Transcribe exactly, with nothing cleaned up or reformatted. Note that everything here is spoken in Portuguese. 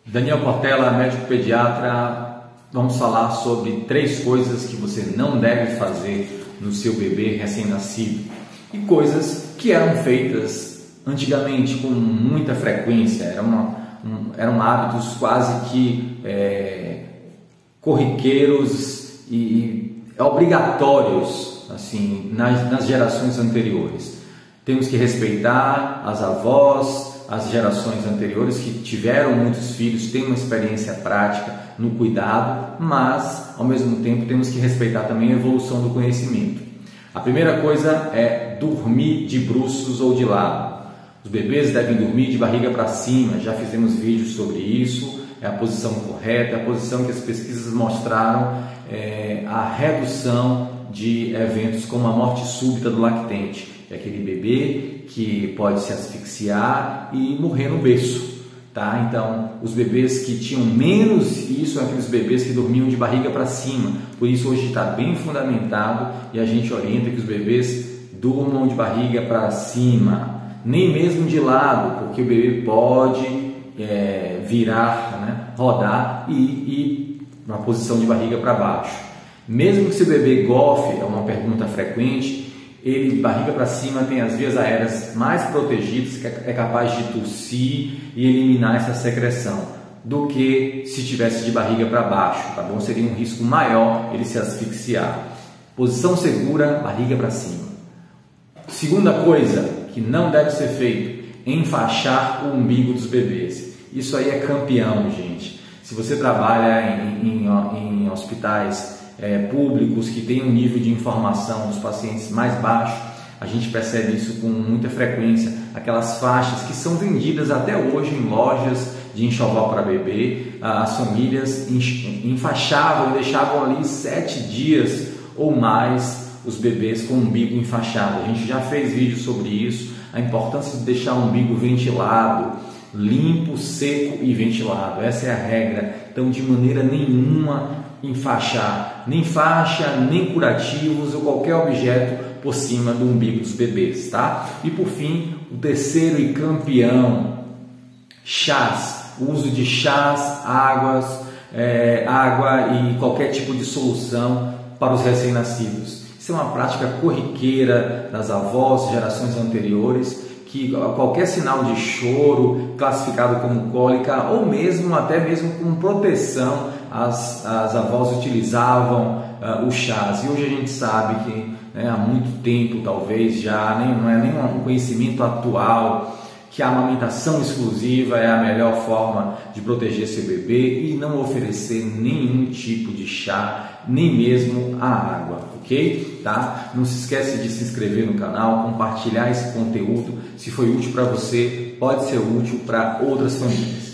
Daniel Portela, médico pediatra. Vamos falar sobre três coisas que você não deve fazer no seu bebê recém-nascido e coisas que eram feitas antigamente com muita frequência, era uma, um, eram hábitos quase que é, corriqueiros e, e obrigatórios assim, nas, nas gerações anteriores. Temos que respeitar as avós, as gerações anteriores que tiveram muitos filhos, têm uma experiência prática no cuidado, mas ao mesmo tempo temos que respeitar também a evolução do conhecimento. A primeira coisa é dormir de bruços ou de lado. Os bebês devem dormir de barriga para cima, já fizemos vídeos sobre isso, é a posição correta, é a posição que as pesquisas mostraram é, a redução de eventos como a morte súbita do lactente. É aquele bebê que pode se asfixiar e morrer no berço, tá? Então, os bebês que tinham menos isso são aqueles bebês que dormiam de barriga para cima. Por isso, hoje está bem fundamentado e a gente orienta que os bebês durmam de barriga para cima, nem mesmo de lado, porque o bebê pode é, virar, né? rodar e ir na posição de barriga para baixo. Mesmo que se o bebê golfe, é uma pergunta frequente, ele de barriga para cima tem as vias aéreas mais protegidas, que é capaz de tossir e eliminar essa secreção, do que se tivesse de barriga para baixo, tá bom? Seria um risco maior ele se asfixiar. Posição segura, barriga para cima. Segunda coisa que não deve ser feito, enfaixar o umbigo dos bebês. Isso aí é campeão, gente. Se você trabalha em, em, em hospitais É, públicos que têm um nível de informação dos pacientes mais baixo, a gente percebe isso com muita frequência. Aquelas faixas que são vendidas até hoje em lojas de enxoval para bebê, as famílias enfaixavam e deixavam ali sete dias ou mais os bebês com o umbigo enfaixado. A gente já fez vídeo sobre isso, a importância de deixar o umbigo ventilado, limpo, seco e ventilado. Essa é a regra. Então, de maneira nenhuma enfaixar, nem faixa, nem curativos ou qualquer objeto por cima do umbigo dos bebês, tá? E por fim, o terceiro e campeão, chás, o uso de chás, águas, é, água e qualquer tipo de solução para os recém-nascidos. Isso é uma prática corriqueira das avós, gerações anteriores, que qualquer sinal de choro classificado como cólica ou mesmo até mesmo com proteção as, as avós utilizavam uh, o chás, e hoje a gente sabe que né, há muito tempo talvez já nem, não é nem um conhecimento atual que a amamentação exclusiva é a melhor forma de proteger seu bebê e não oferecer nenhum tipo de chá, nem mesmo a água, ok? Tá? Não se esquece de se inscrever no canal, compartilhar esse conteúdo. Se foi útil para você, pode ser útil para outras famílias.